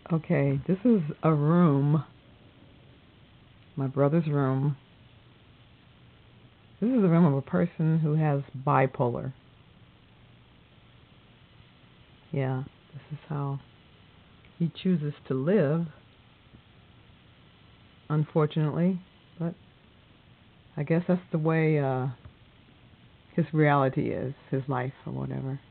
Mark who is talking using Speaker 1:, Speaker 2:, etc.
Speaker 1: Okay, this is a room, my brother's room. This is the room of a person who has bipolar. Yeah, this is how he chooses to live, unfortunately. But I guess that's the way his reality is, his life or whatever.